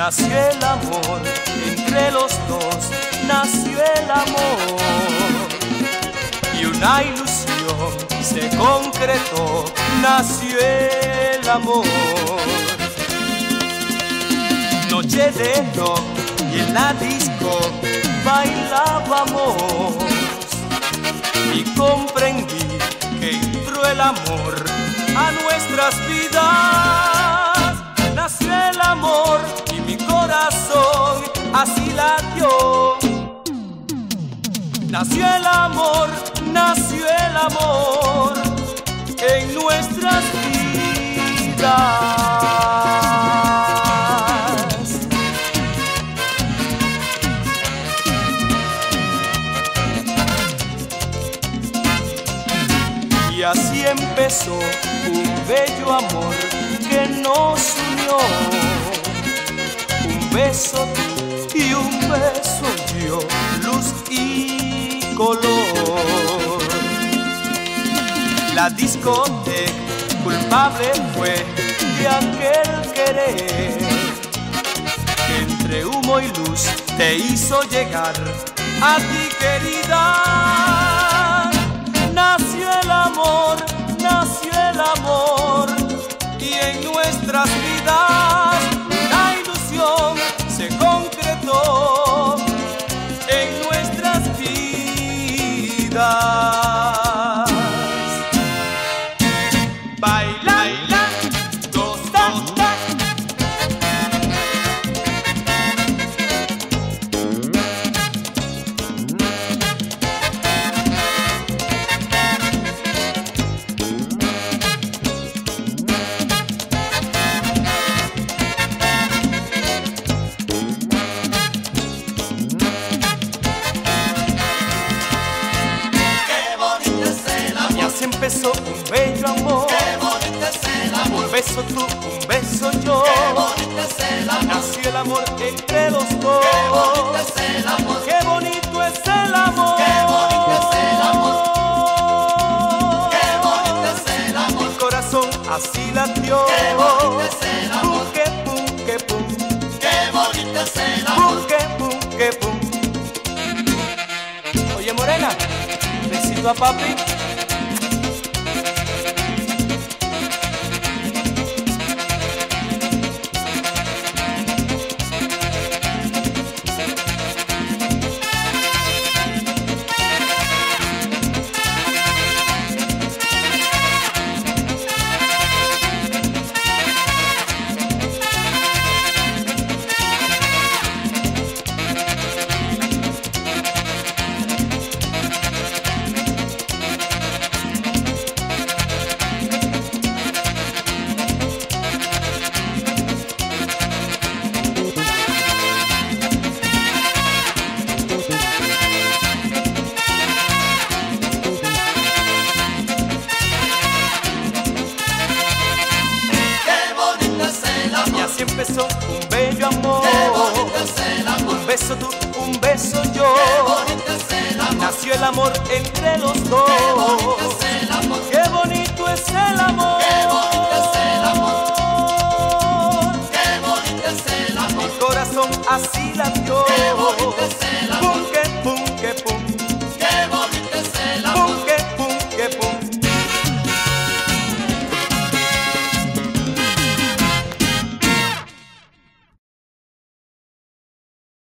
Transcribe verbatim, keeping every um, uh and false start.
nació el amor, entre los dos nació el amor. Y una ilusión se concretó, nació el amor. Noche de rock y en la disco bailábamos, y comprendí que entró el amor a nuestras vidas. Nació el amor y mi corazón así latió. Nació el amor, nació el amor en nuestras vidas. Y así empezó un bello amor que nos unió. Un beso tú y un beso yo, luz y color. La discoteca culpable fue de aquel querer que entre humo y luz te hizo llegar a ti, querida. Nació el amor, nació el amor, y en nuestras vidas una ilusión se concretó en nuestras vidas. Baila, baila, goza, empezó un bello amor. Qué bonito es el amor. Un beso tú, un beso yo. Qué bonito es el amor. Nació el amor entre los dos. Qué bonito es el amor. Qué bonito es el amor. Qué bonito es el amor. Qué bonito es el amor. Mi corazón así latió. Qué bonito es el amor. Pum, que pum, que pum. Qué bonito es el amor. Pum, que pum, que pum. Oye, morena, besito a papi. Empezó un bello amor. Qué bonito es el amor. Un beso tú, un beso yo. Qué bonito es el amor. Nació el amor entre los dos. Qué bonito es el amor. Qué bonito es el amor. Qué bonito es el amor. Qué bonito es el amor. Mi corazón así latió. Qué bonito